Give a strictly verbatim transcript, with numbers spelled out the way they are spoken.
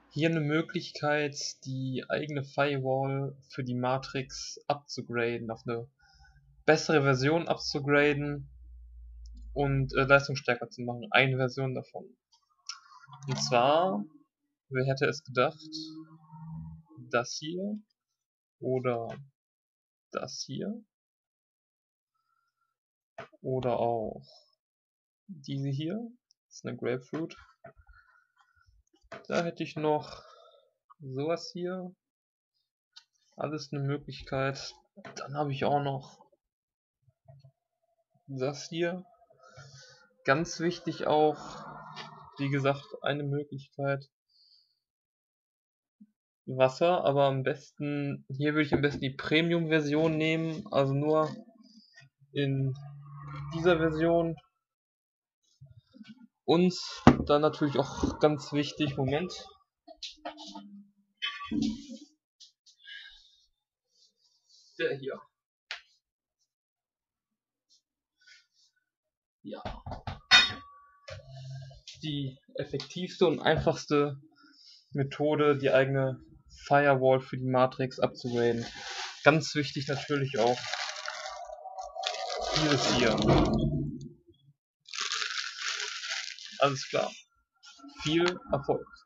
Hier eine Möglichkeit, die eigene Firewall für die Matrix abzugraden, auf eine bessere Version abzugraden und äh, leistungsstärker zu machen. Eine Version davon. Und zwar, wer hätte es gedacht, das hier oder das hier oder auch diese hier, das ist eine Grapefruit. Da hätte ich noch sowas hier, alles eine Möglichkeit. Dann habe ich auch noch das hier, ganz wichtig auch, wie gesagt, eine Möglichkeit. Wasser, aber am besten, hier würde ich am besten die Premium-Version nehmen, also nur in dieser Version. Und dann natürlich auch ganz wichtig, Moment. Der hier. Ja. Die effektivste und einfachste Methode, die eigene Firewall für die Matrix abzugraden. Ganz wichtig natürlich auch dieses hier. Alles klar. Viel Erfolg.